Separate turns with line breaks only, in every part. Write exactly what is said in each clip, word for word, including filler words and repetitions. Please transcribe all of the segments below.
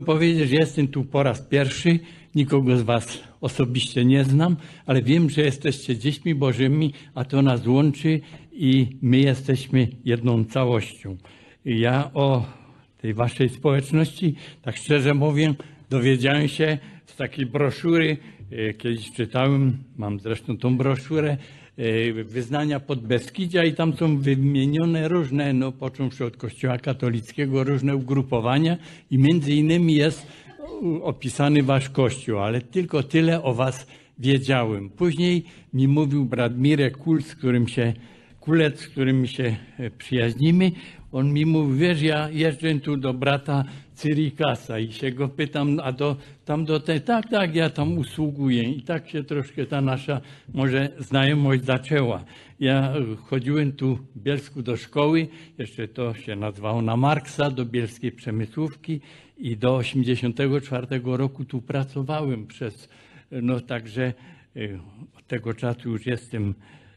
powiedzieć, że jestem tu po raz pierwszy, nikogo z was osobiście nie znam, ale wiem, że jesteście dziećmi Bożymi, a to nas łączy i my jesteśmy jedną całością. Ja o tej waszej społeczności, tak szczerze mówiąc, dowiedziałem się z takiej broszury, kiedyś czytałem, mam zresztą tą broszurę, Wyznania Podbeskidzia i tam są wymienione różne, no począwszy od Kościoła katolickiego, różne ugrupowania i między innymi jest opisany wasz Kościół, ale tylko tyle o was wiedziałem. Później mi mówił brat Mirek Kul, z którym się, Kulec, z którym się przyjaźnimy, on mi mówił, wiesz, ja jeżdżę tu do brata Cyrikasa i się go pytam, a do, tam do tej, tak, tak, ja tam usługuję. I tak się troszkę ta nasza może znajomość zaczęła. Ja chodziłem tu w Bielsku do szkoły, jeszcze to się nazywało na Marksa, do Bielskiej Przemysłówki i do osiemdziesiątego czwartego roku tu pracowałem przez, no także od tego czasu już jestem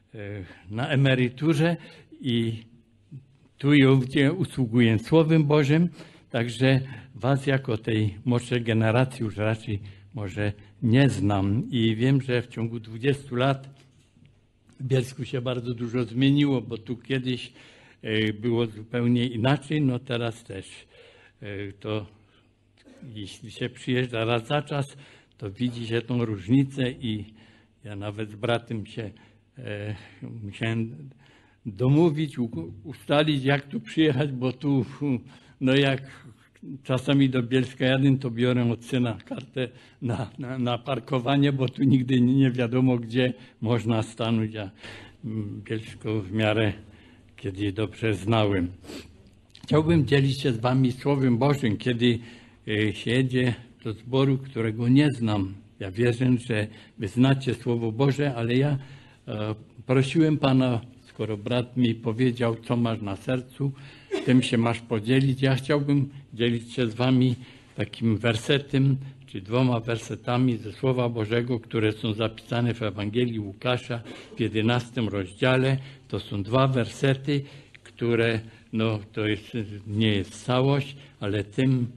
na emeryturze i tu i ówdzie usługuję Słowem Bożym, także was jako tej młodszej generacji już raczej może nie znam i wiem, że w ciągu dwudziestu lat w Bielsku się bardzo dużo zmieniło, bo tu kiedyś było zupełnie inaczej, no teraz też to jeśli się przyjeżdża raz za czas, to widzi się tą różnicę i ja nawet z bratem się e, musiałem domówić, ustalić, jak tu przyjechać, bo tu, no jak czasami do Bielska jadę, to biorę od syna kartę na, na, na parkowanie, bo tu nigdy nie wiadomo, gdzie można stanąć, a Bielsko w miarę kiedyś dobrze znałem. Chciałbym dzielić się z wami Słowem Bożym, kiedy się jedzie do zboru, którego nie znam. Ja wierzę, że wy znacie Słowo Boże, ale ja e, prosiłem Pana, skoro brat mi powiedział, co masz na sercu, tym się masz podzielić. Ja chciałbym dzielić się z wami takim wersetem, czy dwoma wersetami ze Słowa Bożego, które są zapisane w Ewangelii Łukasza w jedenastym rozdziale. To są dwa wersety, które, no to jest, nie jest całość, ale tym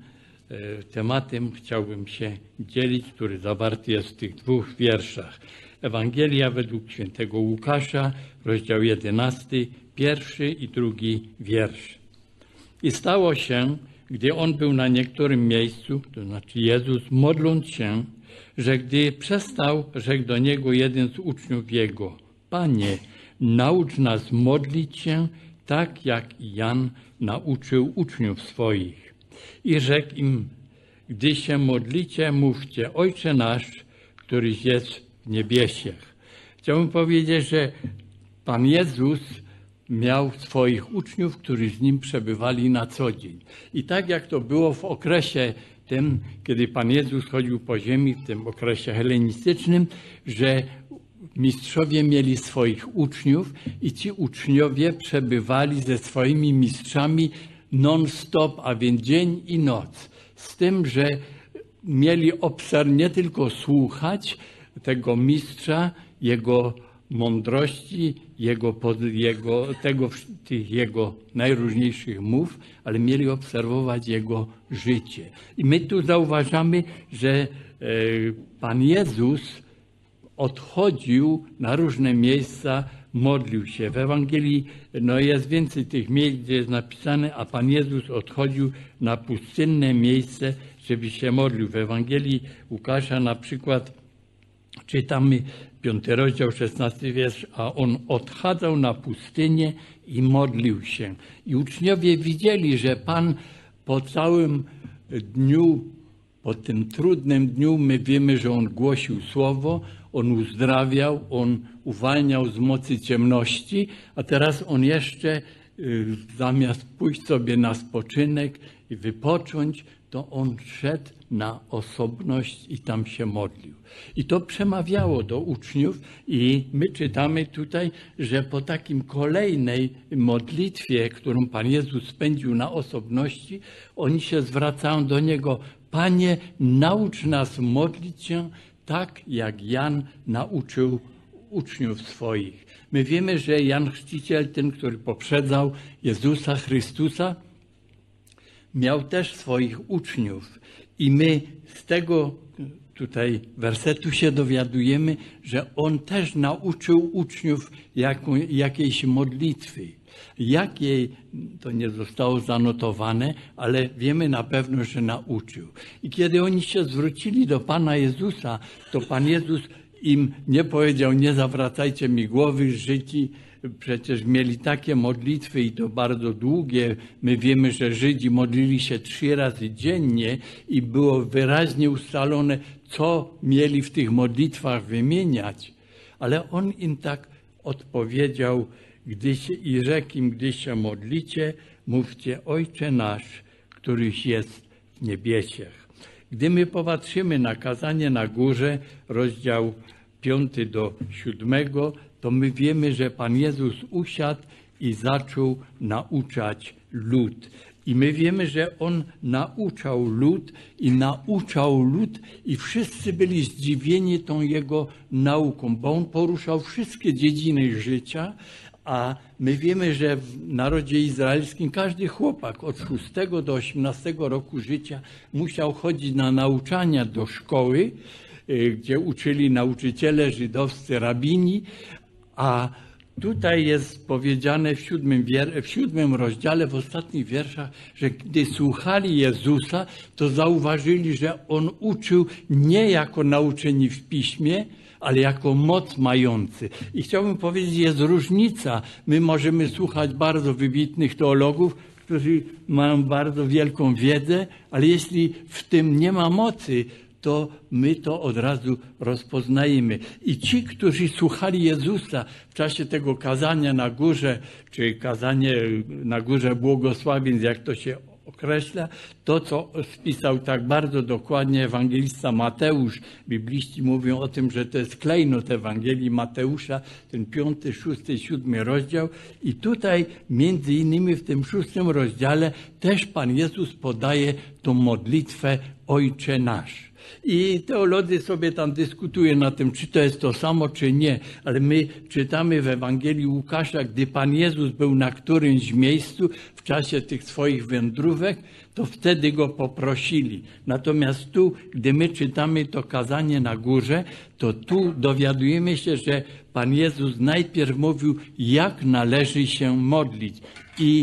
tematem chciałbym się dzielić, który zawarty jest w tych dwóch wierszach. Ewangelia według świętego Łukasza, rozdział jedenasty, pierwszy i drugi wiersz. I stało się, gdy on był na niektórym miejscu, to znaczy Jezus, modląc się, że gdy przestał, rzekł do niego jeden z uczniów jego: Panie, naucz nas modlić się, tak jak i Jan nauczył uczniów swoich. I rzekł im: gdy się modlicie, mówcie: Ojcze nasz, któryś jest w niebiesiech. Chciałbym powiedzieć, że Pan Jezus miał swoich uczniów, którzy z Nim przebywali na co dzień. I tak jak to było w okresie tym, kiedy Pan Jezus chodził po ziemi, w tym okresie helenistycznym, że mistrzowie mieli swoich uczniów i ci uczniowie przebywali ze swoimi mistrzami non-stop, a więc dzień i noc. Z tym, że mieli obserw nie tylko słuchać tego mistrza, jego mądrości, jego, jego, tego, tych jego najróżniejszych mów, ale mieli obserwować jego życie. I my tu zauważamy, że e, Pan Jezus odchodził na różne miejsca, modlił się. W Ewangelii no jest więcej tych miejsc, gdzie jest napisane, a Pan Jezus odchodził na pustynne miejsce, żeby się modlił. W Ewangelii Łukasza na przykład czytamy piąty rozdział, szesnasty wiersz, a on odchadzał na pustynię i modlił się. I uczniowie widzieli, że Pan po całym dniu, po tym trudnym dniu, my wiemy, że On głosił słowo, On uzdrawiał, On uwalniał z mocy ciemności, a teraz On jeszcze zamiast pójść sobie na spoczynek i wypocząć, to On szedł na osobność i tam się modlił. I to przemawiało do uczniów i my czytamy tutaj, że po takim kolejnej modlitwie, którą Pan Jezus spędził na osobności, oni się zwracają do Niego: Panie, naucz nas modlić się tak, jak Jan nauczył uczniów swoich. My wiemy, że Jan Chrzciciel, ten, który poprzedzał Jezusa Chrystusa, miał też swoich uczniów I my z tego tutaj wersetu się dowiadujemy, że on też nauczył uczniów jaką, jakiejś modlitwy. Jakiej, to nie zostało zanotowane, ale wiemy na pewno, że nauczył. I kiedy oni się zwrócili do Pana Jezusa, to Pan Jezus im nie powiedział: nie zawracajcie mi głowy, Żydzi przecież mieli takie modlitwy i to bardzo długie. My wiemy, że Żydzi modlili się trzy razy dziennie i było wyraźnie ustalone, co mieli w tych modlitwach wymieniać. Ale on im tak odpowiedział gdy się, i rzekł im: gdy się modlicie, mówcie: Ojcze nasz, któryś jest w niebiesiech. Gdy my popatrzymy na kazanie na górze, rozdział piąty do siódmego, to my wiemy, że Pan Jezus usiadł i zaczął nauczać lud. I my wiemy, że On nauczał lud i nauczał lud i wszyscy byli zdziwieni tą Jego nauką, bo On poruszał wszystkie dziedziny życia, a my wiemy, że w narodzie izraelskim każdy chłopak od szóstego do osiemnastego roku życia musiał chodzić na nauczania do szkoły, gdzie uczyli nauczyciele żydowscy, rabini, a tutaj jest powiedziane w siódmym, w siódmym rozdziale, w ostatnich wierszach, że gdy słuchali Jezusa, to zauważyli, że On uczył nie jako nauczeni w piśmie, ale jako moc mający. I chciałbym powiedzieć, jest różnica. My możemy słuchać bardzo wybitnych teologów, którzy mają bardzo wielką wiedzę, ale jeśli w tym nie ma mocy, to my to od razu rozpoznajemy. I ci, którzy słuchali Jezusa w czasie tego kazania na górze, czy kazanie na górze błogosławieństw, jak to się określa, to co spisał tak bardzo dokładnie ewangelista Mateusz. Bibliści mówią o tym, że to jest klejnot Ewangelii Mateusza, ten piąty, szósty, siódmy rozdział. I tutaj między innymi w tym szóstym rozdziale też Pan Jezus podaje tą modlitwę Ojcze nasz. I teolodzy sobie tam dyskutują na tym, czy to jest to samo, czy nie. Ale my czytamy w Ewangelii Łukasza, gdy Pan Jezus był na którymś miejscu w czasie tych swoich wędrówek, to wtedy Go poprosili. Natomiast tu, gdy my czytamy to kazanie na górze, to tu dowiadujemy się, że Pan Jezus najpierw mówił, jak należy się modlić. I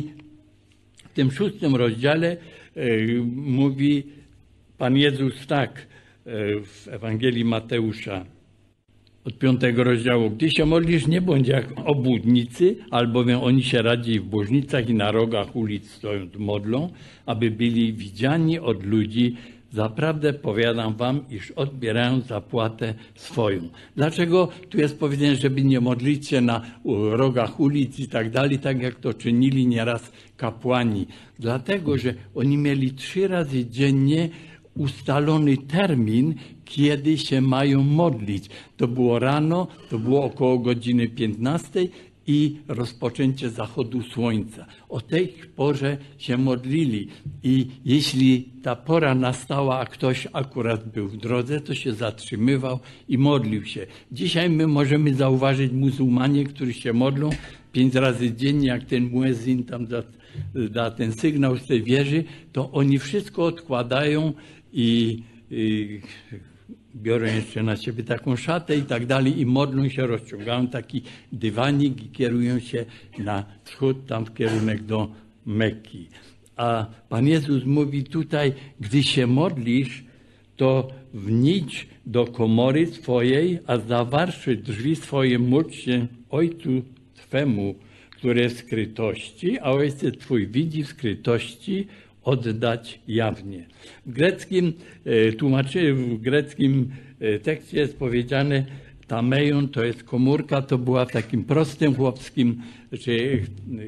w tym szóstym rozdziale yy, mówi Pan Jezus tak w Ewangelii Mateusza od piątego rozdziału: gdy się modlisz, nie bądź jak obłudnicy, albowiem oni się radziej w bożnicach i na rogach ulic stojąc modlą, aby byli widziani od ludzi. Zaprawdę powiadam wam, iż odbierają zapłatę swoją. Dlaczego tu jest powiedziane, żeby nie modlić się na rogach ulic i tak dalej, tak jak to czynili nieraz kapłani? Dlatego, że oni mieli trzy razy dziennie ustalony termin, kiedy się mają modlić. To było rano, to było około godziny piętnastej i rozpoczęcie zachodu słońca. O tej porze się modlili i jeśli ta pora nastała, a ktoś akurat był w drodze, to się zatrzymywał i modlił się. Dzisiaj my możemy zauważyć muzułmanie, którzy się modlą pięć razy dziennie, jak ten muezzin tam da, da ten sygnał z tej wieży, to oni wszystko odkładają i, i biorą jeszcze na siebie taką szatę i tak dalej i modlą się, rozciągają taki dywanik i kierują się na wschód, tam w kierunek do Mekki. A Pan Jezus mówi tutaj, gdy się modlisz, to wnijdź do komory swojej, a zawarszy drzwi swoje, módl się Ojcu Twemu, który jest w skrytości, a Ojciec Twój widzi w skrytości, oddać jawnie. W greckim tłumaczy, w greckim tekście jest powiedziane, tameion to jest komórka, to była w takim prostym chłopskim czy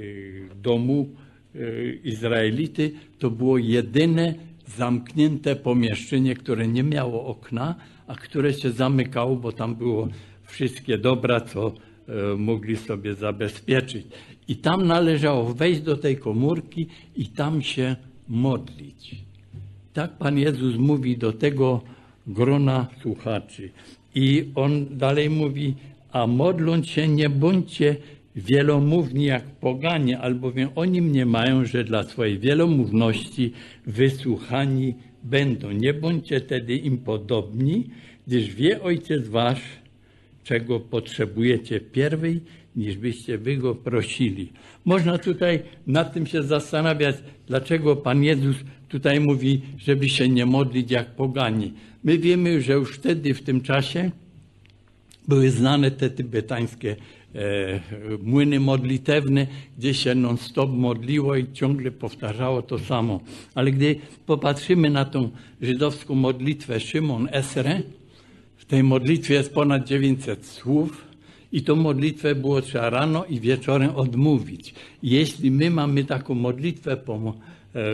domu Izraelity, to było jedyne zamknięte pomieszczenie, które nie miało okna, a które się zamykało, bo tam było wszystkie dobra, co mogli sobie zabezpieczyć. I tam należało wejść do tej komórki i tam się modlić. Tak Pan Jezus mówi do tego grona słuchaczy. I On dalej mówi, a modląc się nie bądźcie wielomówni jak poganie, albowiem oni mniemają, że dla swojej wielomówności wysłuchani będą. Nie bądźcie tedy im podobni, gdyż wie Ojciec wasz, czego potrzebujecie pierwej, niż byście wy go prosili. Można tutaj nad tym się zastanawiać, dlaczego Pan Jezus tutaj mówi, żeby się nie modlić jak pogani. My wiemy, że już wtedy, w tym czasie, były znane te tybetańskie e, młyny modlitewne, gdzie się non-stop modliło i ciągle powtarzało to samo. Ale gdy popatrzymy na tą żydowską modlitwę Szymon Esre, w tej modlitwie jest ponad dziewięćset słów i tą modlitwę było trzeba rano i wieczorem odmówić. Jeśli my mamy taką modlitwę po, e,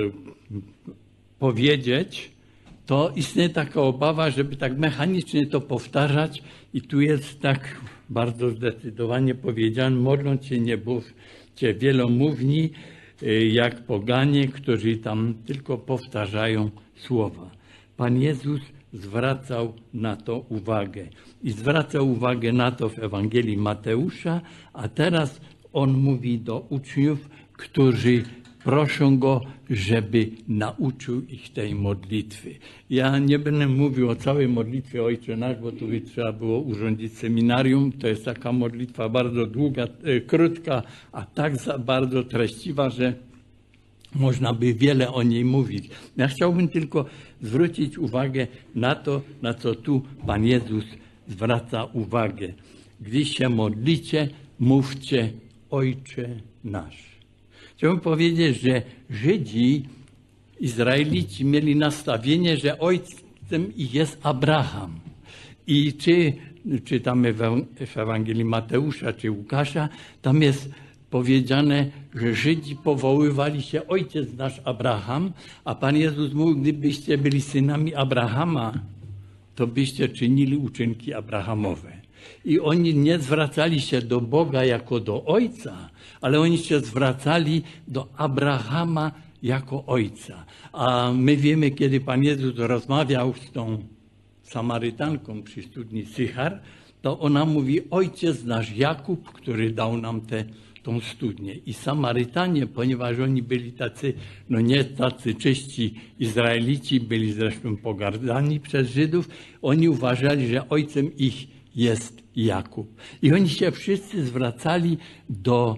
powiedzieć, to istnieje taka obawa, żeby tak mechanicznie to powtarzać i tu jest tak bardzo zdecydowanie powiedziane, modląc się nie bądźcie wielomówni, jak poganie, którzy tam tylko powtarzają słowa. Pan Jezus zwracał na to uwagę i zwracał uwagę na to w Ewangelii Mateusza, a teraz on mówi do uczniów, którzy proszą go, żeby nauczył ich tej modlitwy. Ja nie będę mówił o całej modlitwie Ojcze Nasz, bo tu by trzeba było urządzić seminarium. To jest taka modlitwa bardzo długa, e, krótka, a tak za bardzo treściwa, że można by wiele o niej mówić. Ja chciałbym tylko zwrócić uwagę na to, na co tu Pan Jezus zwraca uwagę. Gdy się modlicie, mówcie Ojcze Nasz. Chciałbym powiedzieć, że Żydzi, Izraelici mieli nastawienie, że ojcem ich jest Abraham. I czy czytamy w Ewangelii Mateusza czy Łukasza, tam jest powiedziane, że Żydzi powoływali się Ojciec nasz Abraham, a Pan Jezus mówił, gdybyście byli synami Abrahama, to byście czynili uczynki Abrahamowe. I oni nie zwracali się do Boga jako do Ojca, ale oni się zwracali do Abrahama jako Ojca. A my wiemy, kiedy Pan Jezus rozmawiał z tą Samarytanką przy studni Sychar, to ona mówi, Ojciec nasz Jakub, który dał nam tę tą studnię. I Samarytanie, ponieważ oni byli tacy, no nie tacy czyści Izraelici, byli zresztą pogardzani przez Żydów, oni uważali, że ojcem ich jest Jakub. I oni się wszyscy zwracali do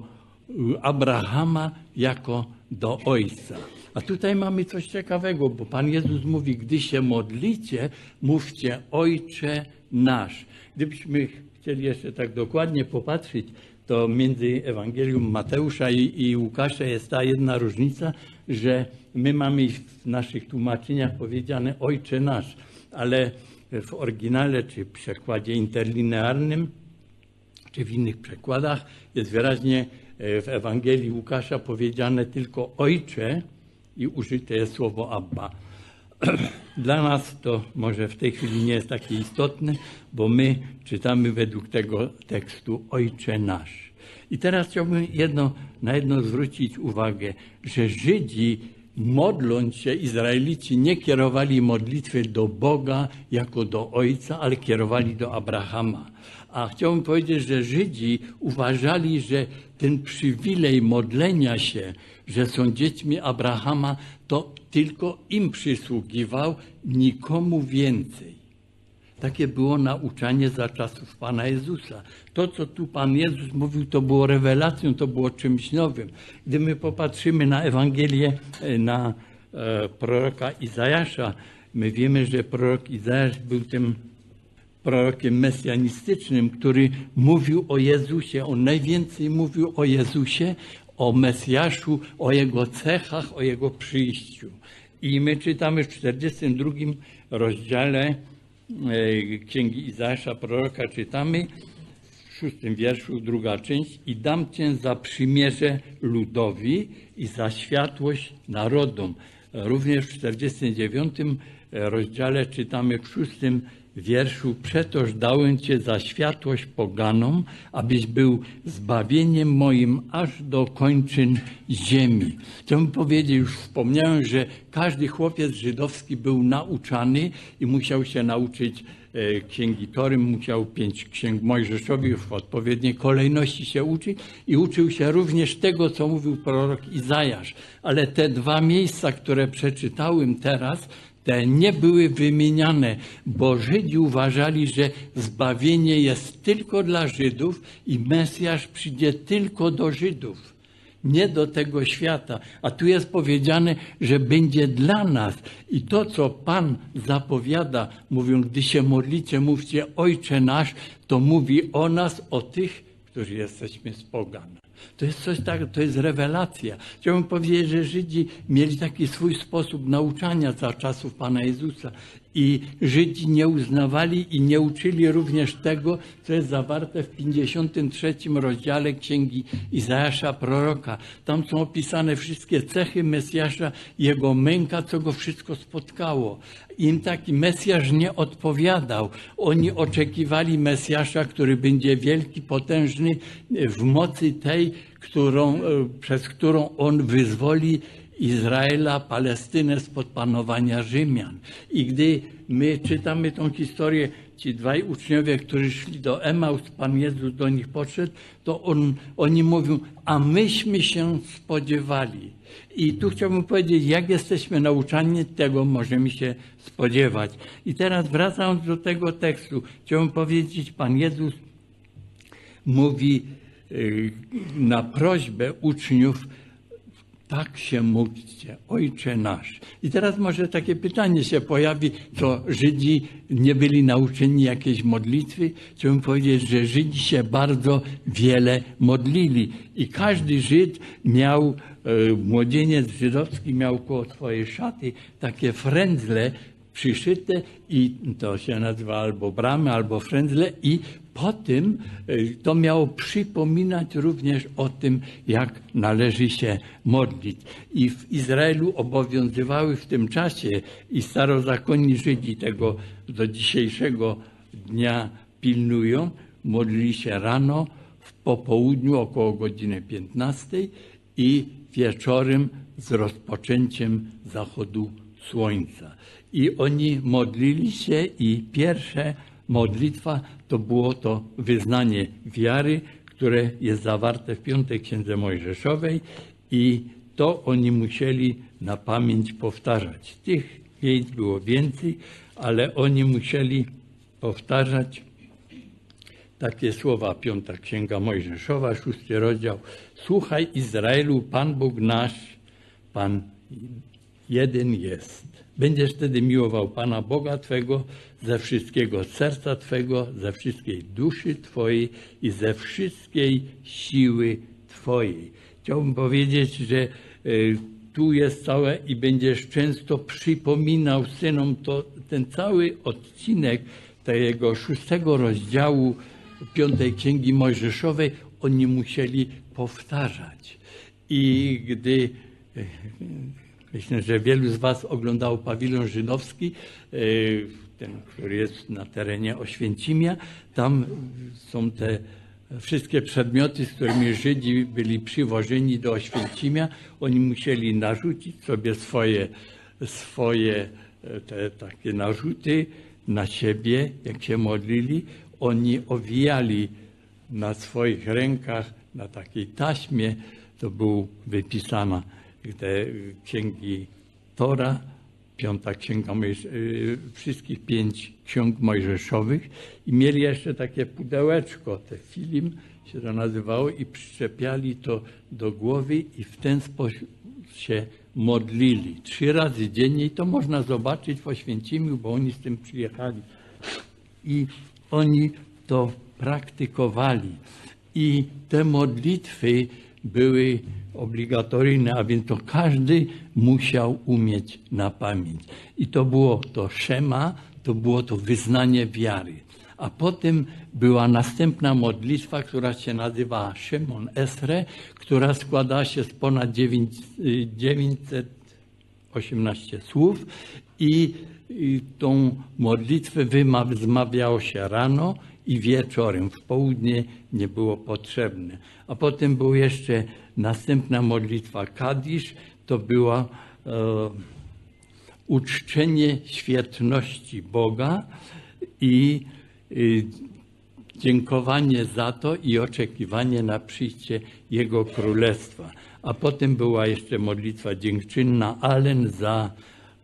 Abrahama jako do ojca. A tutaj mamy coś ciekawego, bo Pan Jezus mówi, gdy się modlicie, mówcie Ojcze nasz. Gdybyśmy chcieli jeszcze tak dokładnie popatrzeć, to między Ewangelium Mateusza i, i Łukasza jest ta jedna różnica, że my mamy w naszych tłumaczeniach powiedziane Ojcze nasz, ale w oryginale czy w przekładzie interlinearnym, czy w innych przekładach jest wyraźnie w Ewangelii Łukasza powiedziane tylko Ojcze i użyte jest słowo Abba. Dla nas to może w tej chwili nie jest takie istotne, bo my czytamy według tego tekstu Ojcze nasz. I teraz chciałbym jedno, na jedno zwrócić uwagę, że Żydzi, modląc się, Izraelici nie kierowali modlitwy do Boga jako do Ojca, ale kierowali do Abrahama. A chciałbym powiedzieć, że Żydzi uważali, że ten przywilej modlenia się, że są dziećmi Abrahama, to tylko im przysługiwał, nikomu więcej. Takie było nauczanie za czasów Pana Jezusa. To, co tu Pan Jezus mówił, to było rewelacją, to było czymś nowym. Gdy my popatrzymy na Ewangelię, na e, proroka Izajasza, my wiemy, że prorok Izajasz był tym prorokiem mesjanistycznym, który mówił o Jezusie. On najwięcej mówił o Jezusie, o Mesjaszu, o Jego cechach, o Jego przyjściu. I my czytamy w czterdziestym drugim rozdziale Księgi Izajasza proroka, czytamy w szóstym wierszu, druga część, i dam Cię za przymierze ludowi i za światłość narodom. Również w czterdziestym dziewiątym rozdziale czytamy w szóstym wierszu, przetoż dałem Cię za światłość poganom, abyś był zbawieniem moim aż do kończyn ziemi. Chciałbym powiedzieć, już wspomniałem, że każdy chłopiec żydowski był nauczany i musiał się nauczyć Księgi Tory, musiał pięć księg Mojżeszowych w odpowiedniej kolejności się uczyć i uczył się również tego, co mówił prorok Izajasz. Ale te dwa miejsca, które przeczytałem teraz, te nie były wymieniane, bo Żydzi uważali, że zbawienie jest tylko dla Żydów i Mesjasz przyjdzie tylko do Żydów, nie do tego świata. A tu jest powiedziane, że będzie dla nas. I to, co Pan zapowiada, mówią, gdy się modlicie, mówcie Ojcze nasz, to mówi o nas, o tych, którzy jesteśmy z pogan. To jest coś tak, to jest rewelacja. Chciałbym powiedzieć, że Żydzi mieli taki swój sposób nauczania za czasów Pana Jezusa. I Żydzi nie uznawali i nie uczyli również tego, co jest zawarte w pięćdziesiątym trzecim rozdziale Księgi Izajasza proroka. Tam są opisane wszystkie cechy Mesjasza, jego męka, co go wszystko spotkało. Im taki Mesjasz nie odpowiadał. Oni oczekiwali Mesjasza, który będzie wielki, potężny w mocy tej, którą, przez którą on wyzwoli Izraela, Palestynę spod panowania Rzymian. I gdy my czytamy tą historię, ci dwaj uczniowie, którzy szli do Emaus, Pan Jezus do nich podszedł, to on, oni mówią, a myśmy się spodziewali. I tu chciałbym powiedzieć, jak jesteśmy nauczani, tego możemy się spodziewać. I teraz wracając do tego tekstu, chciałbym powiedzieć, Pan Jezus mówi na prośbę uczniów, tak się módlcie, Ojcze nasz. I teraz może takie pytanie się pojawi, co Żydzi nie byli nauczeni jakiejś modlitwy? Chciałbym powiedzieć, że Żydzi się bardzo wiele modlili. I każdy Żyd miał, młodzieniec żydowski miał koło swojej szaty takie frędzle przyszyte i to się nazywa albo bramy, albo frędzle i po tym to miało przypominać również o tym, jak należy się modlić. I w Izraelu obowiązywały w tym czasie i starozakonni Żydzi tego do dzisiejszego dnia pilnują, modlili się rano, w popołudniu około godziny piętnastej i wieczorem z rozpoczęciem zachodu słońca. I oni modlili się i pierwsze modlitwa to było to wyznanie wiary, które jest zawarte w piątej Księdze Mojżeszowej i to oni musieli na pamięć powtarzać. Tych miejsc było więcej, ale oni musieli powtarzać takie słowa. Piąta Księga Mojżeszowa, szósty rozdział. Słuchaj Izraelu, Pan Bóg nasz, Pan jeden jest. Będziesz wtedy miłował Pana Boga Twego ze wszystkiego serca Twego, ze wszystkiej duszy Twojej i ze wszystkiej siły Twojej. Chciałbym powiedzieć, że y, tu jest całe i będziesz często przypominał synom to, ten cały odcinek tego szóstego rozdziału piątej Księgi Mojżeszowej, oni musieli powtarzać. I gdy myślę, że wielu z Was oglądało pawilon żydowski, ten, który jest na terenie Oświęcimia. Tam są te wszystkie przedmioty, z którymi Żydzi byli przywożeni do Oświęcimia. Oni musieli narzucić sobie swoje, swoje te takie narzuty na siebie, jak się modlili. Oni owijali na swoich rękach, na takiej taśmie, to był wypisana te księgi Tora, piąta księga, wszystkich pięć ksiąg mojżeszowych i mieli jeszcze takie pudełeczko, te film się to nazywało i przyczepiali to do głowy i w ten sposób się modlili. Trzy razy dziennie i to można zobaczyć w Oświęcimiu, bo oni z tym przyjechali. I oni to praktykowali. I te modlitwy były obligatoryjne, a więc to każdy musiał umieć na pamięć. I to było to szema, to było to wyznanie wiary. A potem była następna modlitwa, która się nazywa Szemon Esre, która składa się z ponad dziewięćset osiemnaście słów i, i tą modlitwę wzmawiało się rano i wieczorem. W południe nie było potrzebne. A potem była jeszcze następna modlitwa Kadisz, to była e, uczczenie świetności Boga i e, dziękowanie za to i oczekiwanie na przyjście Jego Królestwa. A potem była jeszcze modlitwa dziękczynna Alen za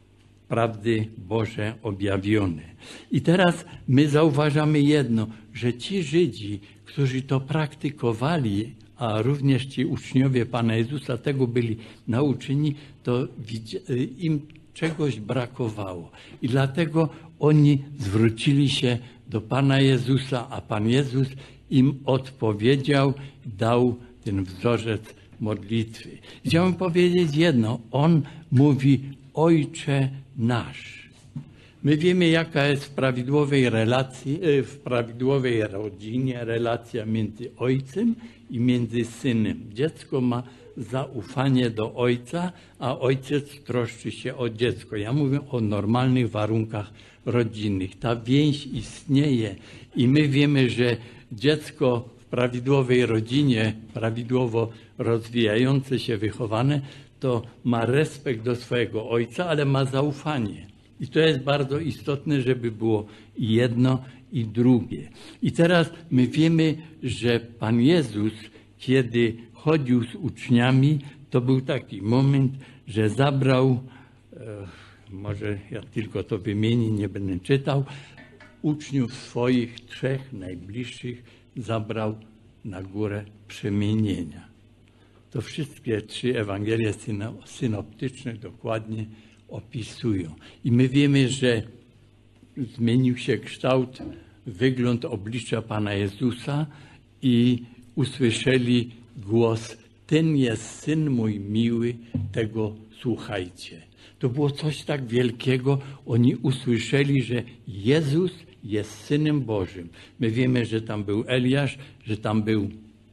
prawdy Boże objawione. I teraz my zauważamy jedno, że ci Żydzi, którzy to praktykowali, a również ci uczniowie Pana Jezusa tego byli nauczeni, to im czegoś brakowało. I dlatego oni zwrócili się do Pana Jezusa, a Pan Jezus im odpowiedział, dał ten wzorzec modlitwy. Chciałbym powiedzieć jedno, On mówi Ojcze nasz. My wiemy, jaka jest w prawidłowej relacji, w prawidłowej rodzinie relacja między ojcem i między synem. Dziecko ma zaufanie do ojca, a ojciec troszczy się o dziecko. Ja mówię o normalnych warunkach rodzinnych. Ta więź istnieje i my wiemy, że dziecko w prawidłowej rodzinie, prawidłowo rozwijające się, wychowane, to ma respekt do swojego ojca, ale ma zaufanie. I to jest bardzo istotne, żeby było i jedno, i drugie. I teraz my wiemy, że Pan Jezus, kiedy chodził z uczniami, to był taki moment, że zabrał, e, może ja tylko to wymienię, nie będę czytał, uczniów swoich trzech najbliższych zabrał na górę przemienienia. To wszystkie trzy Ewangelie synoptyczne dokładnie opisują. I my wiemy, że zmienił się kształt, wygląd oblicza Pana Jezusa i usłyszeli głos: ten jest Syn mój miły, tego słuchajcie. To było coś tak wielkiego. Oni usłyszeli, że Jezus jest Synem Bożym. My wiemy, że tam był Eliasz, że tam był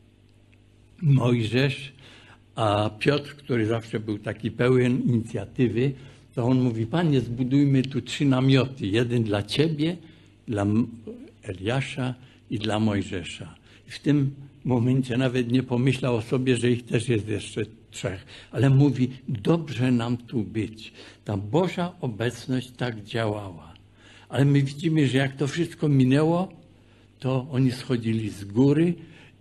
Mojżesz, a Piotr, który zawsze był taki pełen inicjatywy, to on mówi: Panie, zbudujmy tu trzy namioty. Jeden dla Ciebie, dla Eliasza i dla Mojżesza. I w tym momencie nawet nie pomyślał o sobie, że ich też jest jeszcze trzech. Ale mówi: dobrze nam tu być. Ta Boża obecność tak działała. Ale my widzimy, że jak to wszystko minęło, to oni schodzili z góry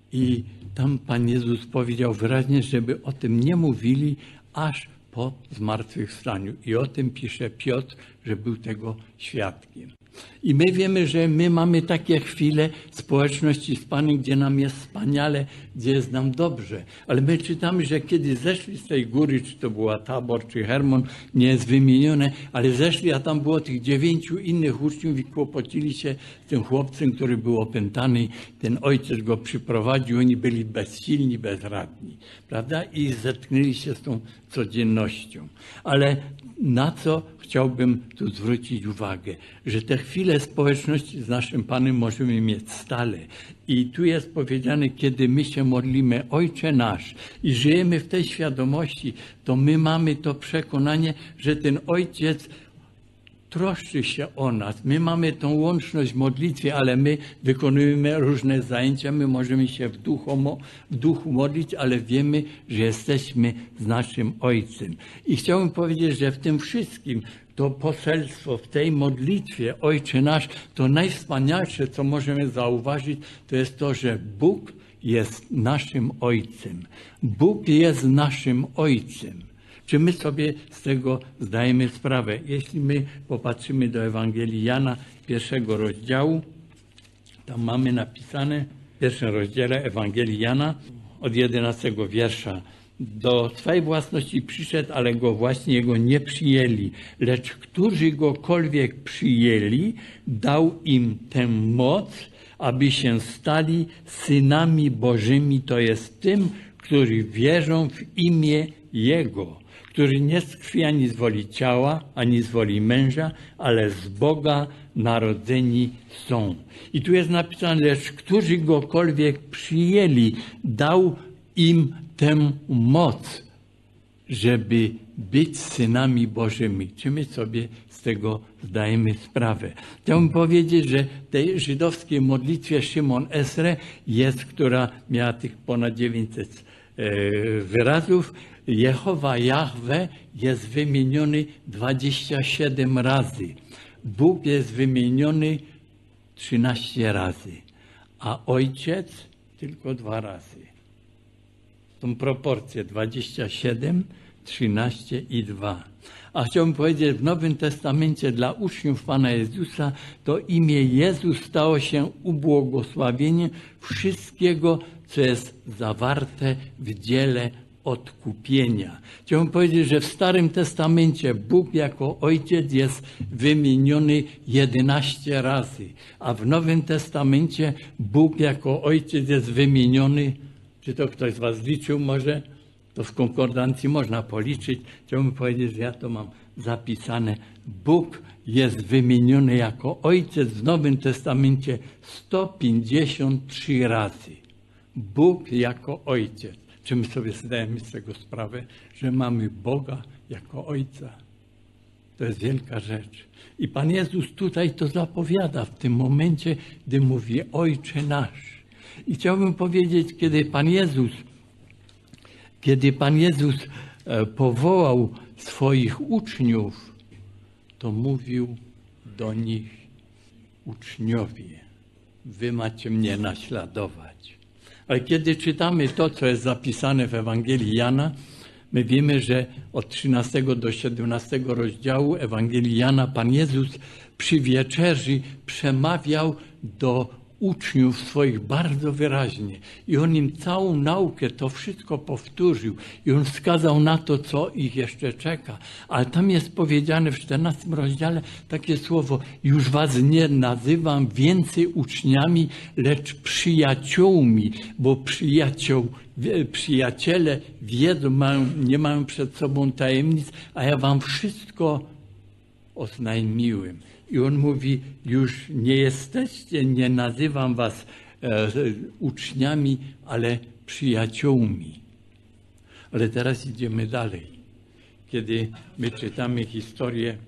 i tam Pan Jezus powiedział wyraźnie, żeby o tym nie mówili, aż po zmartwychwstaniu. I o tym pisze Piotr, że był tego świadkiem. I my wiemy, że my mamy takie chwile społeczności z Panem, gdzie nam jest wspaniale, gdzie jest nam dobrze. Ale my czytamy, że kiedy zeszli z tej góry, czy to była Tabor, czy Hermon, nie jest wymienione, ale zeszli, a tam było tych dziewięciu innych uczniów i kłopocili się z tym chłopcem, który był opętany. Ten ojciec go przyprowadził, oni byli bezsilni, bezradni, prawda? I zetknęli się z tą codziennością. Ale na co chciałbym tu zwrócić uwagę, że te chwile społeczności z naszym Panem możemy mieć stale. I tu jest powiedziane, kiedy my się modlimy Ojcze nasz i żyjemy w tej świadomości, to my mamy to przekonanie, że ten Ojciec troszczy się o nas. My mamy tą łączność w modlitwie, ale my wykonujemy różne zajęcia. My możemy się w duchu, w duchu modlić, ale wiemy, że jesteśmy z naszym Ojcem. I chciałbym powiedzieć, że w tym wszystkim to poselstwo, w tej modlitwie Ojcze nasz, to najwspanialsze, co możemy zauważyć, to jest to, że Bóg jest naszym Ojcem. Bóg jest naszym Ojcem. Czy my sobie z tego zdajemy sprawę? Jeśli my popatrzymy do Ewangelii Jana, pierwszego rozdziału, tam mamy napisane w pierwszym rozdziale Ewangelii Jana od jedenastego wiersza. Do swej własności przyszedł, ale go właśnie jego nie przyjęli. Lecz którzy gokolwiek przyjęli, dał im tę moc, aby się stali synami Bożymi, to jest tym, którzy wierzą w imię Jego, którzy nie z krwi ani z woli ciała, ani z woli męża, ale z Boga narodzeni są. I tu jest napisane, lecz którzy gokolwiek przyjęli, dał im tę moc, żeby być synami Bożymi. Czy my sobie z tego zdajemy sprawę? Chciałbym powiedzieć, że w tej żydowskiej modlitwie Szymon Esre jest, która miała tych ponad dziewięćset wyrazów, Jehowa Jahwe jest wymieniony dwadzieścia siedem razy. Bóg jest wymieniony trzynaście razy, a Ojciec tylko dwa razy. Tą proporcję dwadzieścia siedem, trzynaście i dwa. A chciałbym powiedzieć, w Nowym Testamencie dla uczniów Pana Jezusa to imię Jezus stało się ubłogosławieniem wszystkiego, co jest zawarte w dziele odkupienia. Chciałbym powiedzieć, że w Starym Testamencie Bóg jako Ojciec jest wymieniony jedenaście razy, a w Nowym Testamencie Bóg jako Ojciec jest wymieniony, czy to ktoś z was liczył może? To w konkordancji można policzyć. Chciałbym powiedzieć, że ja to mam zapisane. Bóg jest wymieniony jako Ojciec w Nowym Testamencie sto pięćdziesiąt trzy razy. Bóg jako Ojciec. Czy my sobie zdajemy z tego sprawę, że mamy Boga jako Ojca? To jest wielka rzecz. I Pan Jezus tutaj to zapowiada w tym momencie, gdy mówi Ojcze nasz. I chciałbym powiedzieć, kiedy Pan Jezus Kiedy Pan Jezus powołał swoich uczniów, to mówił do nich: uczniowie, wy macie mnie naśladować. Ale kiedy czytamy to, co jest zapisane w Ewangelii Jana, my wiemy, że od trzynastego do siedemnastego rozdziału Ewangelii Jana Pan Jezus przy wieczerzy przemawiał do uczniów swoich bardzo wyraźnie. I on im całą naukę, to wszystko powtórzył. I on wskazał na to, co ich jeszcze czeka. Ale tam jest powiedziane w czternastym rozdziale takie słowo: już was nie nazywam więcej uczniami, lecz przyjaciółmi, bo przyjaciół, przyjaciele wiedzą, mają, nie mają przed sobą tajemnic, a ja wam wszystko oznajmiłem. I on mówi, już nie jesteście, nie nazywam was e, uczniami, ale przyjaciółmi. Ale teraz idziemy dalej. Kiedy my czytamy historię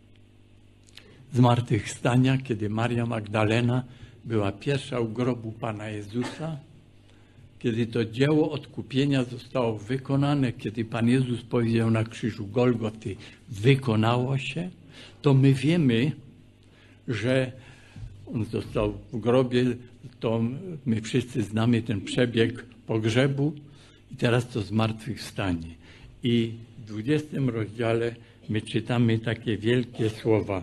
zmartwychwstania, kiedy Maria Magdalena była pierwsza u grobu Pana Jezusa, kiedy to dzieło odkupienia zostało wykonane, kiedy Pan Jezus powiedział na krzyżu Golgoty, wykonało się, to my wiemy, że on został w grobie, to my wszyscy znamy ten przebieg pogrzebu i teraz to zmartwychwstanie. I w dwudziestym rozdziale my czytamy takie wielkie słowa.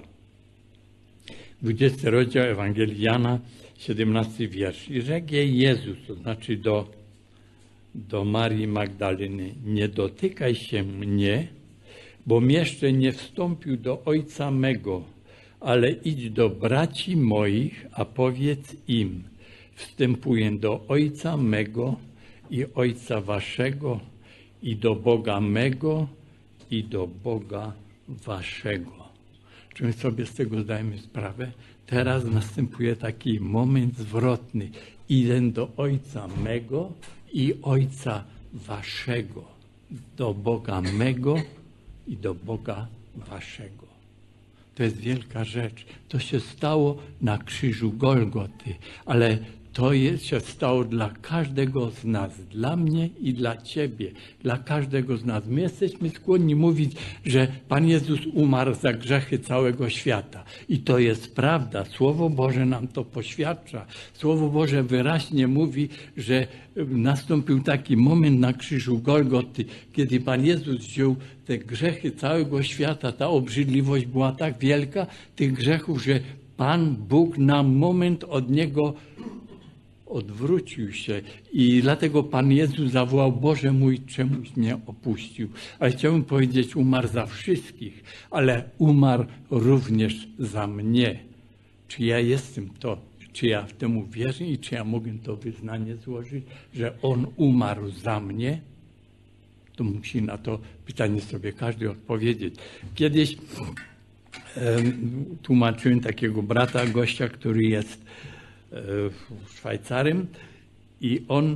dwudziesty rozdział Ewangelii Jana, siedemnasty wiersz. I rzekł jej Jezus, to znaczy do, do Marii Magdaleny, nie dotykaj się mnie, bom jeszcze nie wstąpił do Ojca mego, ale idź do braci moich, a powiedz im, wstępuję do Ojca mego i Ojca waszego i do Boga mego i do Boga waszego. Czy my sobie z tego zdajemy sprawę? Teraz następuje taki moment zwrotny. Idę do Ojca mego i Ojca waszego. Do Boga mego i do Boga waszego. To jest wielka rzecz. To się stało na krzyżu Golgoty, ale to jest, się stało dla każdego z nas, dla mnie i dla ciebie, dla każdego z nas. My jesteśmy skłonni mówić, że Pan Jezus umarł za grzechy całego świata. I to jest prawda. Słowo Boże nam to poświadcza. Słowo Boże wyraźnie mówi, że nastąpił taki moment na krzyżu Golgoty, kiedy Pan Jezus wziął te grzechy całego świata. Ta obrzydliwość była tak wielka, tych grzechów, że Pan Bóg na moment od Niego odwrócił się i dlatego Pan Jezus zawołał: Boże mój, czemuś mnie opuścił. Ale chciałbym powiedzieć, umarł za wszystkich, ale umarł również za mnie. Czy ja jestem to, czy ja w temu wierzę i czy ja mogę to wyznanie złożyć, że On umarł za mnie? To musi na to pytanie sobie każdy odpowiedzieć. Kiedyś um, tłumaczyłem takiego brata, gościa, który jest Szwajcarem i on,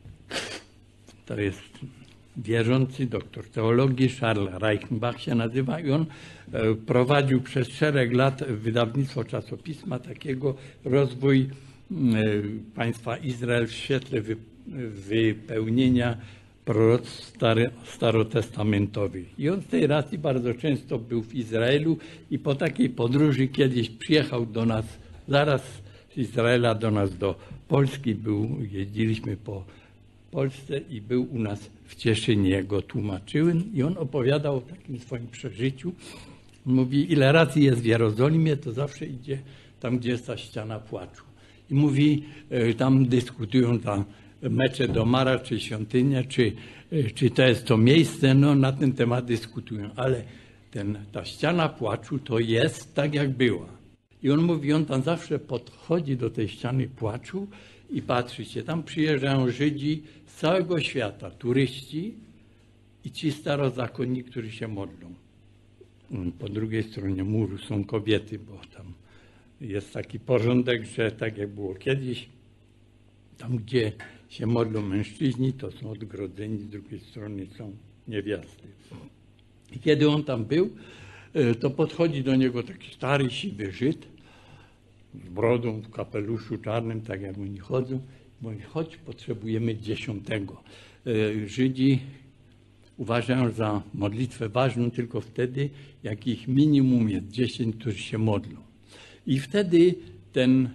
to jest wierzący, doktor teologii, Charles Reichenbach się nazywa, i on prowadził przez szereg lat wydawnictwo czasopisma takiego, rozwój państwa Izrael w świetle wypełnienia proroctw starotestamentowych. I on z tej racji bardzo często był w Izraelu i po takiej podróży kiedyś przyjechał do nas, zaraz z Izraela do nas do Polski, był, jeździliśmy po Polsce i był u nas w Cieszynie, ja go tłumaczyłem i on opowiadał o takim swoim przeżyciu. Mówi, ile razy jest w Jerozolimie, to zawsze idzie tam, gdzie jest ta ściana płaczu. I mówi, tam dyskutują tam mecze Domara, czy świątynia, czy, czy to jest to miejsce, no na ten temat dyskutują, ale ten, ta ściana płaczu to jest tak, jak była. I on mówi, on tam zawsze podchodzi do tej ściany płaczu i patrzy się, tam przyjeżdżają Żydzi z całego świata, turyści i ci starozakonni, którzy się modlą. Po drugiej stronie muru są kobiety, bo tam jest taki porządek, że tak jak było kiedyś, tam gdzie się modlą mężczyźni, to są odgrodzeni, z drugiej strony są niewiasty. I kiedy on tam był, to podchodzi do niego taki stary, siwy Żyd z brodą, w kapeluszu czarnym, tak jak oni chodzą. Mówi, chodź, potrzebujemy dziesiątego. Żydzi uważają za modlitwę ważną tylko wtedy, jak ich minimum jest dziesięć, którzy się modlą. I wtedy ten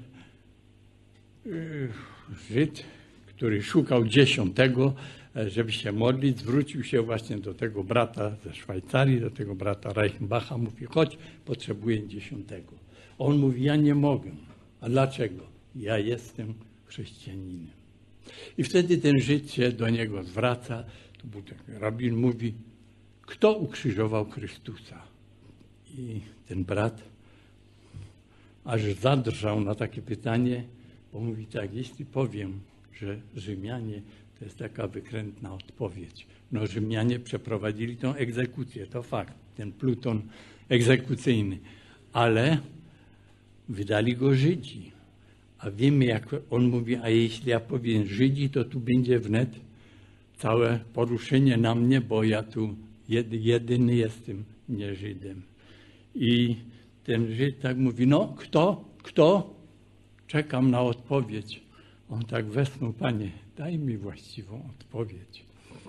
Żyd, który szukał dziesiątego, żeby się modlić, zwrócił się właśnie do tego brata ze Szwajcarii, do tego brata Reichenbacha, mówi, chodź, potrzebuję dziesiątego. On mówi, ja nie mogę. A dlaczego? Ja jestem chrześcijaninem. I wtedy ten Żyd się do niego zwraca, to był taki rabin, mówi, kto ukrzyżował Chrystusa? I ten brat aż zadrżał na takie pytanie, bo mówi tak, jeśli powiem, że Rzymianie, to jest taka wykrętna odpowiedź. No Rzymianie przeprowadzili tą egzekucję, to fakt, ten pluton egzekucyjny, ale wydali go Żydzi. A wiemy, jak on mówi, a jeśli ja powiem Żydzi, to tu będzie wnet całe poruszenie na mnie, bo ja tu jedyny jestem nie Żydem. I ten Żyd tak mówi, no kto, kto? Czekam na odpowiedź. On tak westchnął, panie, daj mi właściwą odpowiedź.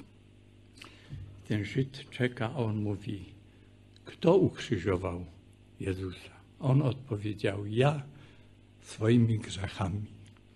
Ten Żyd czeka, a on mówi, kto ukrzyżował Jezusa? On odpowiedział, ja swoimi grzechami.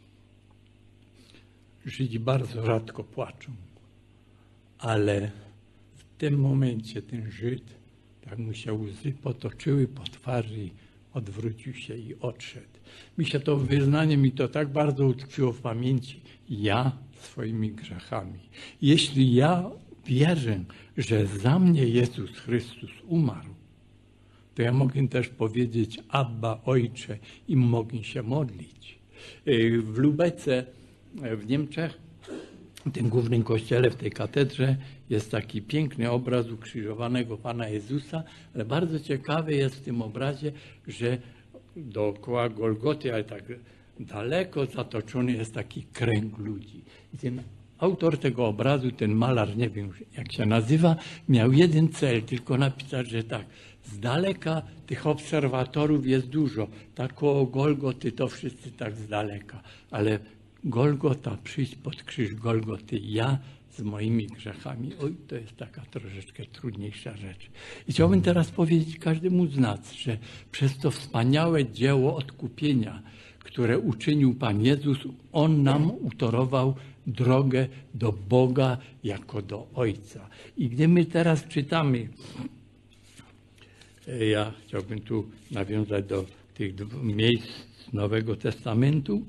Żydzi bardzo rzadko płaczą, ale w tym momencie ten Żyd, tak mu się łzy potoczyły po twarzy, odwrócił się i odszedł. Mi się to wyznanie, mi to tak bardzo utkwiło w pamięci. Ja swoimi grzechami. Jeśli ja wierzę, że za mnie Jezus Chrystus umarł, to ja mogę też powiedzieć Abba, Ojcze i mogę się modlić. W Lubece, w Niemczech, w tym głównym kościele, w tej katedrze jest taki piękny obraz ukrzyżowanego Pana Jezusa, ale bardzo ciekawe jest w tym obrazie, że dookoła Golgoty, ale tak daleko zatoczony jest taki kręg ludzi. I ten autor tego obrazu, ten malarz, nie wiem jak się nazywa, miał jeden cel, tylko napisać, że tak, z daleka tych obserwatorów jest dużo, tak koło Golgoty to wszyscy tak z daleka, ale Golgota, przyjść pod krzyż Golgoty, ja z moimi grzechami, oj, to jest taka troszeczkę trudniejsza rzecz. I chciałbym teraz powiedzieć każdemu z nas, że przez to wspaniałe dzieło odkupienia, które uczynił Pan Jezus, On nam utorował drogę do Boga jako do Ojca. I gdy my teraz czytamy, ja chciałbym tu nawiązać do tych miejsc Nowego Testamentu,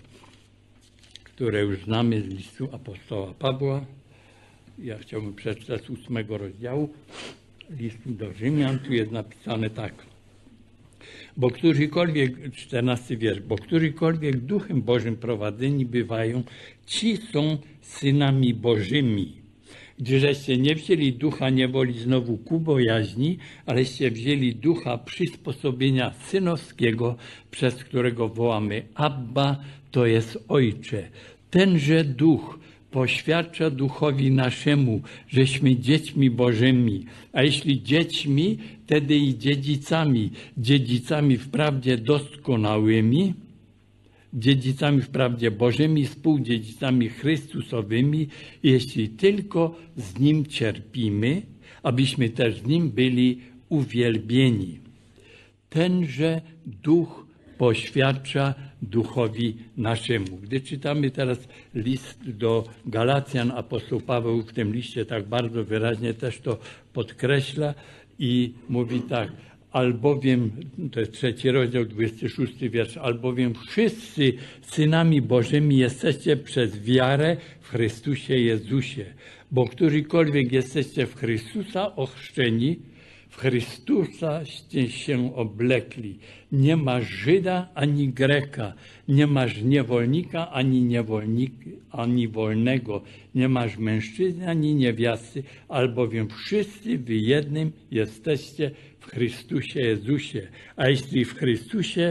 które już znamy z listu apostoła Pawła. Ja chciałbym przeczytać z ósmego rozdziału listu do Rzymian. Tu jest napisane tak. Bo którykolwiek, czternasty wiersz, bo którykolwiek Duchem Bożym prowadzeni bywają, ci są synami Bożymi. Gdyżeście nie wzięli ducha niewoli znowu ku bojaźni, aleście wzięli ducha przysposobienia synowskiego, przez którego wołamy Abba, to jest Ojcze. Tenże duch poświadcza duchowi naszemu, żeśmy dziećmi Bożymi, a jeśli dziećmi, wtedy i dziedzicami, dziedzicami wprawdzie doskonałymi, dziedzicami wprawdzie Bożymi, współdziedzicami Chrystusowymi, jeśli tylko z Nim cierpimy, abyśmy też z Nim byli uwielbieni. Tenże duch poświadcza duchowi naszemu. Gdy czytamy teraz list do Galacjan, apostoł Paweł w tym liście tak bardzo wyraźnie też to podkreśla i mówi tak: albowiem, to jest trzeci rozdział, dwudziesty szósty wiersz, albowiem wszyscy synami Bożymi jesteście przez wiarę w Chrystusie Jezusie, bo którykolwiek jesteście w Chrystusa ochrzczeni, w Chrystusaście się oblekli. Nie ma Żyda ani Greka, nie masz niewolnika ani niewolnika, ani wolnego, nie masz mężczyzny ani niewiasty, albowiem wszyscy wy jednym jesteście w Chrystusie Jezusie. A jeśli w Chrystusie,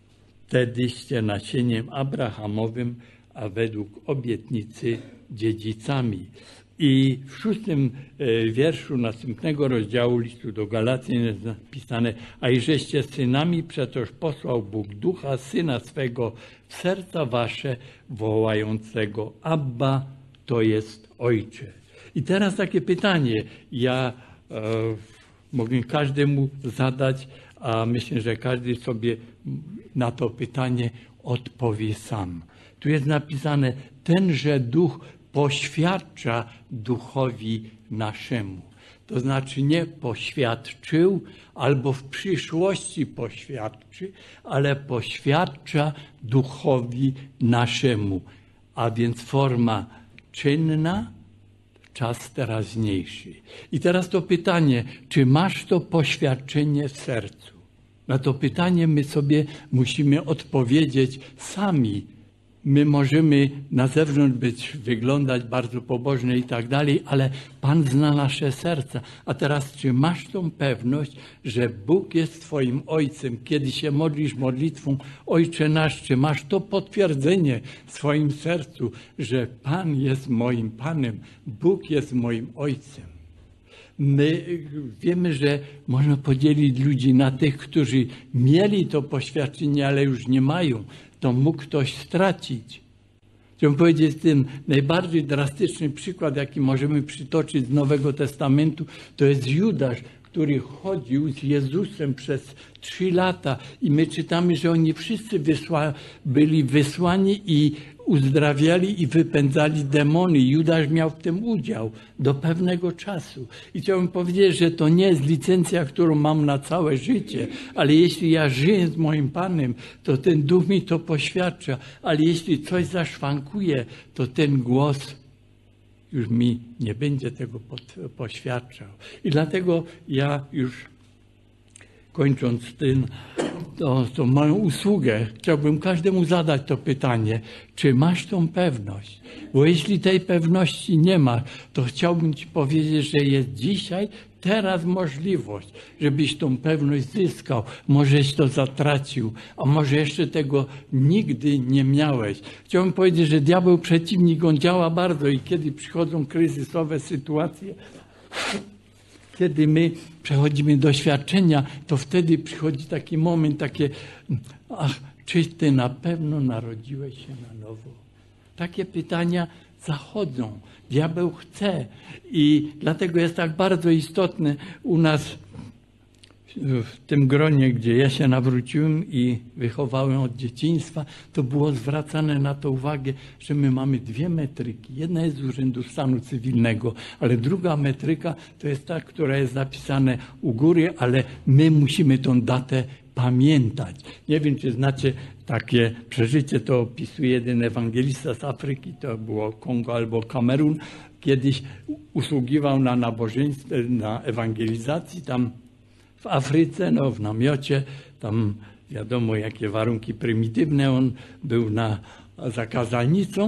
wtedyście nacieniem Abrahamowym, a według obietnicy dziedzicami. I w szóstym wierszu następnego rozdziału listu do Galacjan jest napisane: a iżeście synami, przetoż posłał Bóg Ducha Syna swego w serca wasze, wołającego Abba, to jest Ojcze. I teraz takie pytanie, ja e, mogę każdemu zadać, a myślę, że każdy sobie na to pytanie odpowie sam. Tu jest napisane: tenże Duch poświadcza duchowi naszemu. To znaczy nie poświadczył albo w przyszłości poświadczy, ale poświadcza duchowi naszemu. A więc forma czynna, czas teraźniejszy. I teraz to pytanie, czy masz to poświadczenie w sercu? Na to pytanie my sobie musimy odpowiedzieć sami. My możemy na zewnątrz być, wyglądać bardzo pobożnie i tak dalej, ale Pan zna nasze serca. A teraz, czy masz tą pewność, że Bóg jest Twoim Ojcem? Kiedy się modlisz modlitwą Ojcze nasz, czy masz to potwierdzenie w swoim sercu, że Pan jest moim Panem, Bóg jest moim Ojcem? My wiemy, że można podzielić ludzi na tych, którzy mieli to poświadczenie, ale już nie mają. To mógł ktoś stracić. Chciałbym powiedzieć, ten najbardziej drastyczny przykład, jaki możemy przytoczyć z Nowego Testamentu, to jest Judasz, który chodził z Jezusem przez trzy lata i my czytamy, że oni wszyscy wysła, byli wysłani i uzdrawiali i wypędzali demony. Judasz miał w tym udział do pewnego czasu. I chciałbym powiedzieć, że to nie jest licencja, którą mam na całe życie, ale jeśli ja żyję z moim Panem, to ten Duch mi to poświadcza, ale jeśli coś zaszwankuje, to ten głos już mi nie będzie tego pod, poświadczał. I dlatego ja już kończąc ten, to, to moją usługę, chciałbym każdemu zadać to pytanie, czy masz tą pewność? Bo jeśli tej pewności nie masz, to chciałbym Ci powiedzieć, że jest dzisiaj, teraz możliwość, żebyś tą pewność zyskał. Możeś to zatracił, a może jeszcze tego nigdy nie miałeś. Chciałbym powiedzieć, że diabeł, przeciwnik, on działa bardzo i kiedy przychodzą kryzysowe sytuacje, kiedy my przechodzimy doświadczenia, to wtedy przychodzi taki moment, takie, ach, czy Ty na pewno narodziłeś się na nowo? Takie pytania zachodzą. Diabeł chce i dlatego jest tak bardzo istotne u nas w tym gronie, gdzie ja się nawróciłem i wychowałem od dzieciństwa, to było zwracane na to uwagę, że my mamy dwie metryki. Jedna jest z Urzędu Stanu Cywilnego, ale druga metryka to jest ta, która jest zapisana u góry, ale my musimy tą datę pamiętać. Nie wiem, czy znacie takie przeżycie, to opisuje jeden ewangelista z Afryki, to było Kongo albo Kamerun. Kiedyś usługiwał na nabożeństwie, na ewangelizacji tam w Afryce, no w namiocie, tam wiadomo jakie warunki prymitywne, on był na, za kazalnicą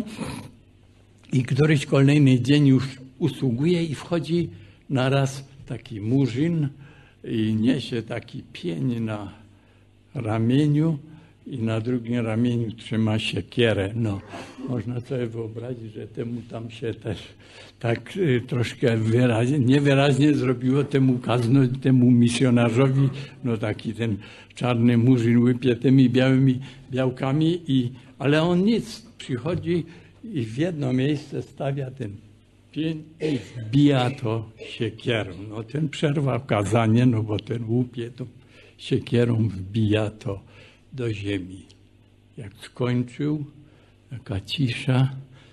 i któryś kolejny dzień już usługuje i wchodzi naraz taki murzyn i niesie taki pień na ramieniu i na drugim ramieniu trzyma siekierę. No, można sobie wyobrazić, że temu tam się też tak y, troszkę wyraźnie, niewyraźnie zrobiło temu kazno, temu misjonarzowi, no taki ten czarny murzyn łypie tymi białymi białkami, i, ale on nic, przychodzi i w jedno miejsce stawia ten pień i wbija to siekierą. No ten przerwał kazanie, no bo ten łupie to siekierą wbija to do ziemi. Jak skończył, taka cisza,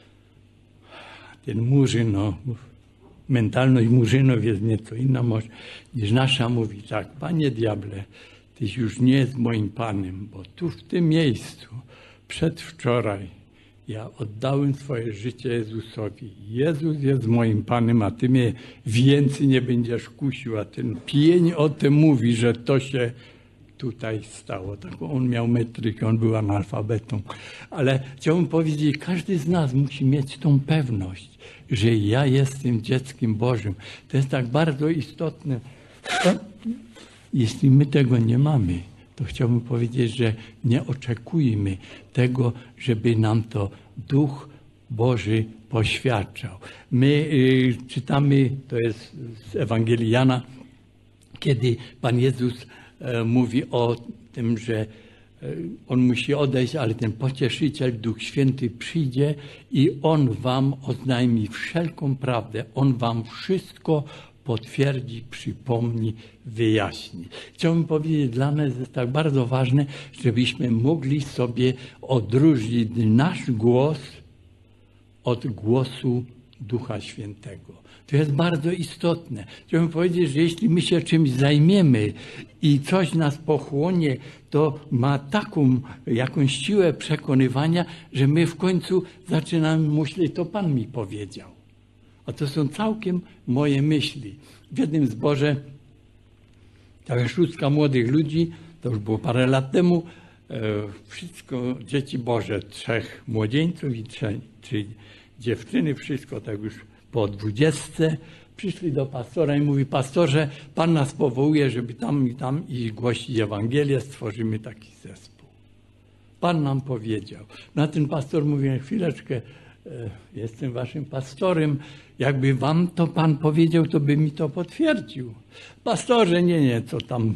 ten Murzyn, no, mentalność Murzynów jest nieco inna może niż nasza, mówi tak: Panie diable, Tyś już nie jest moim Panem, bo tu w tym miejscu przedwczoraj ja oddałem swoje życie Jezusowi. Jezus jest moim Panem, a Ty mnie więcej nie będziesz kusił. A ten pień o tym mówi, że to się tutaj stało. Tak, on miał metrykę, on był analfabetą. Ale chciałbym powiedzieć, każdy z nas musi mieć tą pewność, że ja jestem dzieckiem Bożym. To jest tak bardzo istotne. Jeśli my tego nie mamy, to chciałbym powiedzieć, że nie oczekujmy tego, żeby nam to Duch Boży poświadczał. My y, czytamy, to jest z Ewangelii Jana, kiedy Pan Jezus y, mówi o tym, że y, On musi odejść, ale ten Pocieszyciel, Duch Święty przyjdzie i On wam oznajmi wszelką prawdę. On wam wszystko potwierdzi, przypomni, wyjaśni. Chciałbym powiedzieć, dla nas jest tak bardzo ważne, żebyśmy mogli sobie odróżnić nasz głos od głosu Ducha Świętego. To jest bardzo istotne. Chciałbym powiedzieć, że jeśli my się czymś zajmiemy i coś nas pochłonie, to ma taką jakąś siłę przekonywania, że my w końcu zaczynamy myśleć, to Pan mi powiedział. A to są całkiem moje myśli. W jednym zborze taka szóstka młodych ludzi, to już było parę lat temu, e, wszystko dzieci Boże, trzech młodzieńców i trzech, trzy dziewczyny, wszystko tak już po dwudziestce, przyszli do pastora i mówi: pastorze, Pan nas powołuje, żeby tam i tam iść głosić Ewangelię, stworzymy taki zespół. Pan nam powiedział. Na ten pastor mówi: chwileczkę, jestem waszym pastorem, jakby wam to Pan powiedział, to by mi to potwierdził. Pastorze, nie, nie, co tam,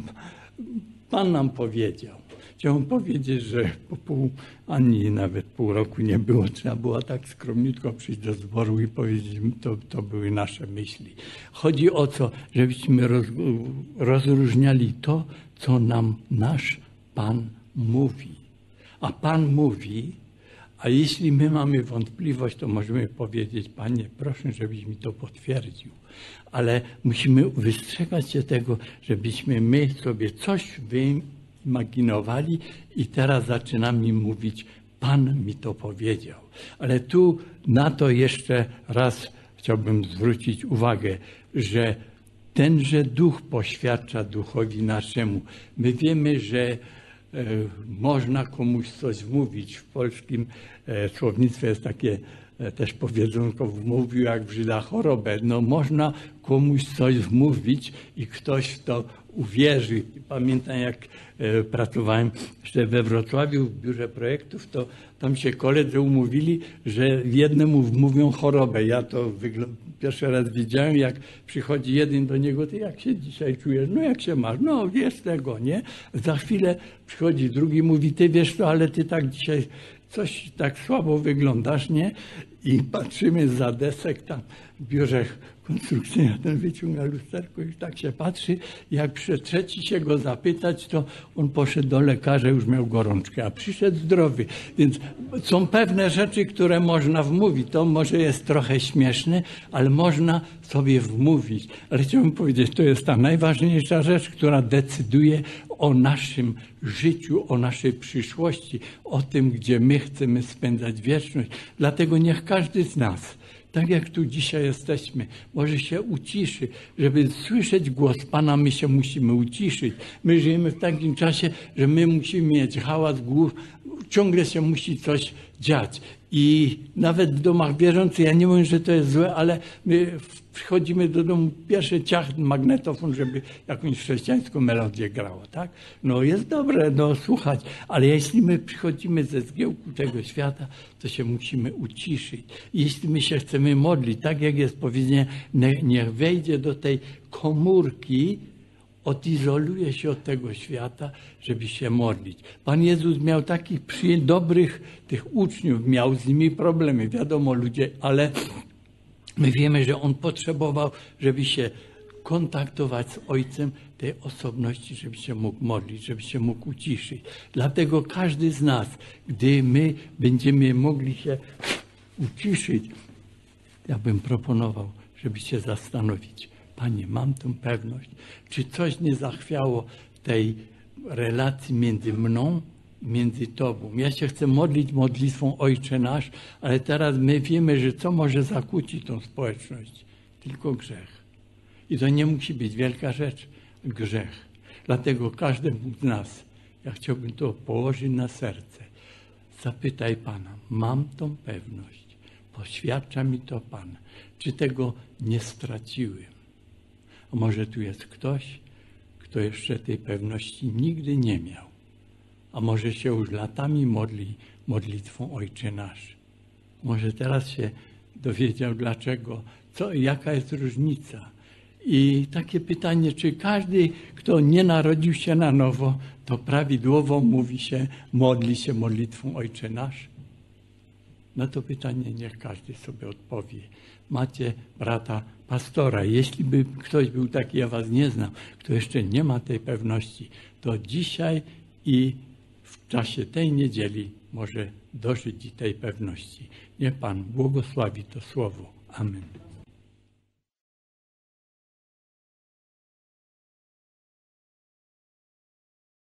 Pan nam powiedział. Chciałbym powiedzieć, że po pół, ani nawet pół roku nie było, trzeba było tak skromniutko przyjść do zboru i powiedzieć, to, to były nasze myśli. Chodzi o to, żebyśmy roz, rozróżniali to, co nam nasz Pan mówi. A Pan mówi, a jeśli my mamy wątpliwość, to możemy powiedzieć: Panie, proszę, żebyś mi to potwierdził. Ale musimy wystrzegać się tego, żebyśmy my sobie coś wyimaginowali i teraz zaczynamy mówić: Pan mi to powiedział. Ale tu na to jeszcze raz chciałbym zwrócić uwagę, że tenże Duch poświadcza Duchowi naszemu. My wiemy, że można komuś coś wmówić. W polskim słownictwie jest takie też powiedzonko: wmówił jak w Żyda chorobę. No można komuś coś wmówić i ktoś w to uwierzy. Pamiętam, jak pracowałem jeszcze we Wrocławiu w biurze projektów, to tam się koledzy umówili, że jednemu wmówią chorobę. Ja to pierwszy raz widziałem, jak przychodzi jeden do niego: ty jak się dzisiaj czujesz? No jak się masz? No wiesz tego, nie? Za chwilę przychodzi drugi, mówi: ty wiesz to, ale ty tak dzisiaj coś tak słabo wyglądasz, nie? I patrzymy za desek tam w biurze konstrukcyjnym, ten wyciąga lusterko i tak się patrzy. Jak przyszedł trzeci się go zapytać, to on poszedł do lekarza, już miał gorączkę, a przyszedł zdrowy. Więc są pewne rzeczy, które można wmówić. To może jest trochę śmieszne, ale można sobie wmówić. Ale chciałbym powiedzieć, to jest ta najważniejsza rzecz, która decyduje o naszym życiu, o naszej przyszłości, o tym, gdzie my chcemy spędzać wieczność. Dlatego niech każdy z nas, tak jak tu dzisiaj jesteśmy, może się uciszy. Żeby słyszeć głos Pana, my się musimy uciszyć. My żyjemy w takim czasie, że my musimy mieć hałas głów, ciągle się musi coś dziać. I nawet w domach wierzących, ja nie mówię, że to jest złe, ale my przychodzimy do domu, pierwszy ciach, magnetofon, żeby jakąś chrześcijańską melodię grało, tak? No jest dobre, no słuchać, ale jeśli my przychodzimy ze zgiełku tego świata, to się musimy uciszyć. Jeśli my się chcemy modlić, tak jak jest powiedziane, niech wejdzie do tej komórki, odizoluje się od tego świata, żeby się modlić. Pan Jezus miał takich przy, dobrych tych uczniów, miał z nimi problemy, wiadomo ludzie, ale my wiemy, że On potrzebował, żeby się kontaktować z Ojcem tej osobności, żeby się mógł modlić, żeby się mógł uciszyć. Dlatego każdy z nas, gdy my będziemy mogli się uciszyć, ja bym proponował, żeby się zastanowić. Panie, mam tę pewność, czy coś nie zachwiało w tej relacji między mną, między Tobą. Ja się chcę modlić modlitwą Ojcze Nasz, ale teraz my wiemy, że co może zakłócić tą społeczność? Tylko grzech. I to nie musi być wielka rzecz, grzech. Dlatego każdemu z nas, ja chciałbym to położyć na serce. Zapytaj Pana, mam tą pewność, poświadcza mi to Pan, czy tego nie straciłem? A może tu jest ktoś, kto jeszcze tej pewności nigdy nie miał, a może się już latami modli modlitwą Ojcze Nasz. Może teraz się dowiedział dlaczego, co, jaka jest różnica. I takie pytanie, czy każdy, kto nie narodził się na nowo, to prawidłowo mówi się, modli się modlitwą Ojcze Nasz? Na to pytanie niech każdy sobie odpowie. Macie brata pastora. Jeśli by ktoś był taki, ja was nie znam, kto jeszcze nie ma tej pewności, to dzisiaj i w czasie tej niedzieli może dożyć tej pewności. Niech Pan błogosławi to słowo. Amen.